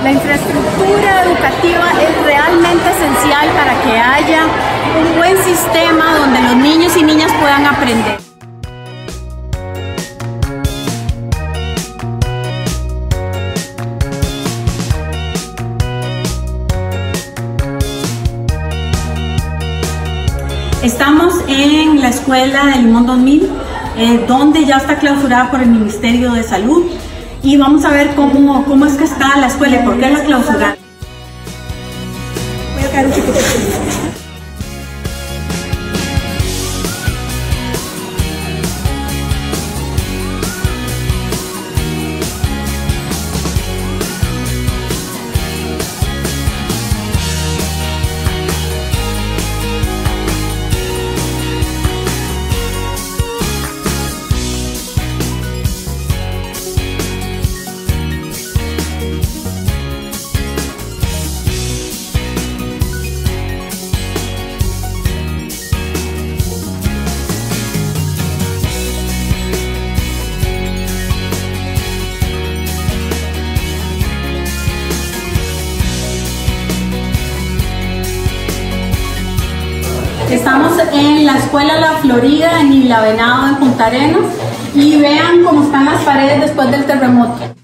La infraestructura educativa es realmente esencial para que haya un buen sistema donde los niños y niñas puedan aprender. Estamos en la escuela de Limón 2000, donde ya está clausurada por el Ministerio de Salud, y vamos a ver cómo es que está la escuela y por qué la clausuraron. Voy a caer un poquito. Estamos en la Escuela La Florida en Isla Venado, en Punta Arenas, y vean cómo están las paredes después del terremoto.